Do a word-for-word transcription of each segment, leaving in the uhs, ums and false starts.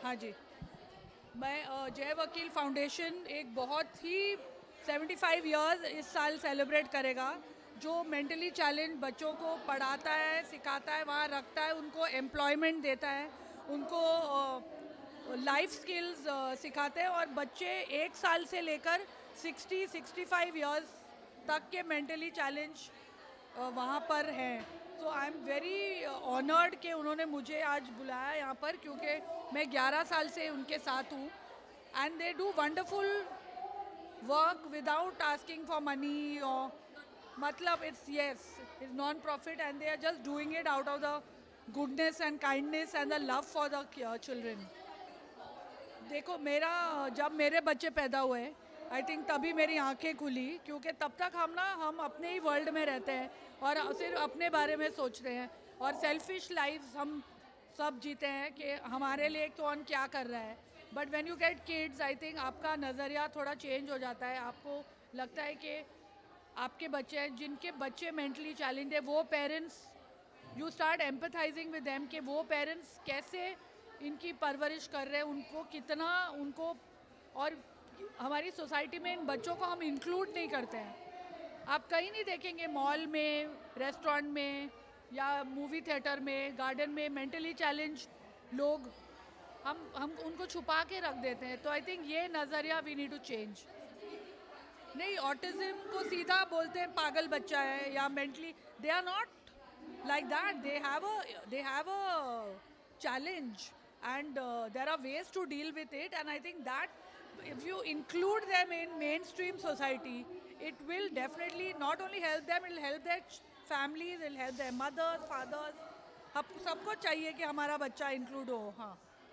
हाँ जी, मैं अ, जय वकील फाउंडेशन एक बहुत ही पचहत्तर इयर्स इस साल सेलिब्रेट करेगा, जो मेंटली चैलेंज बच्चों को पढ़ाता है, सिखाता है, वहाँ रखता है, उनको एम्प्लॉयमेंट देता है, उनको लाइफ स्किल्स सिखाते हैं, और बच्चे एक साल से लेकर साठ पैंसठ इयर्स तक के मेंटली चैलेंज वहाँ पर हैं। So I am very honoured कि उन्होंने मुझे आज बुलाया यहाँ पर, क्योंकि मैं ग्यारह साल से उनके साथ हूँ and they do wonderful work without asking for money, और मतलब it's yes it's non profit and they are just doing it out of the goodness and kindness and the love for the children. देखो, मेरा जब मेरे बच्चे पैदा हुए I think तभी मेरी आंखें खुली, क्योंकि तब तक हम ना हम अपने ही वर्ल्ड में रहते हैं और सिर्फ अपने बारे में सोचते हैं और सेल्फिश लाइफ हम सब जीते हैं कि हमारे लिए कौन क्या कर रहा है। But when you get kids I think आपका नज़रिया थोड़ा चेंज हो जाता है। आपको लगता है कि आपके बच्चे हैं, जिनके बच्चे मेंटली चैलेंज है, वो parents you start empathising with them कि वो पेरेंट्स कैसे इनकी परवरिश कर रहे हैं, उनको कितना उनको, और हमारी सोसाइटी में इन बच्चों को हम इंक्लूड नहीं करते हैं। आप कहीं नहीं देखेंगे मॉल में, रेस्टोरेंट में या मूवी थिएटर में, गार्डन में मेंटली चैलेंज लोग, हम हम उनको छुपा के रख देते हैं। तो आई थिंक ये नज़रिया वी नीड टू चेंज। नहीं, ऑटिज़म को सीधा बोलते हैं पागल बच्चा है या mentally, they are not like that, they have a they have a challenge and uh, there are ways to deal with it, and I think that if you include them in mainstream society, it will definitely not only help them, it will help their families, it will help their mothers, fathers। हम सबको चाहिए कि हमारा बच्चा include हो। हाँ,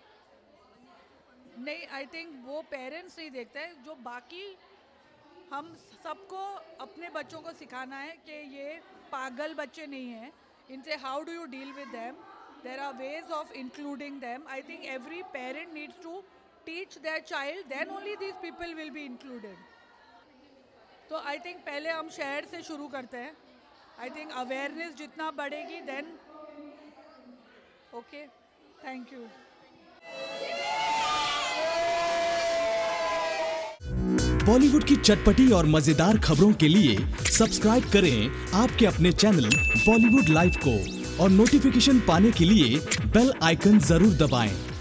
नहीं, I think वो पेरेंट्स नहीं देखते हैं, जो बाकी हम सबको अपने बच्चों को सिखाना है कि ये पागल बच्चे नहीं हैं, इनसे how do you deal with them, there are ways of including them। I think every parent needs to teach their child, then only these people will be included। तो I think पहले हम शहर से शुरू करते हैं। I think awareness जितना बढ़ेगी then okay, thank you। Bollywood की चटपटी और मजेदार खबरों के लिए सब्सक्राइब करें आपके अपने चैनल बॉलीवुड लाइव को, और नोटिफिकेशन पाने के लिए बेल आइकन जरूर दबाएं।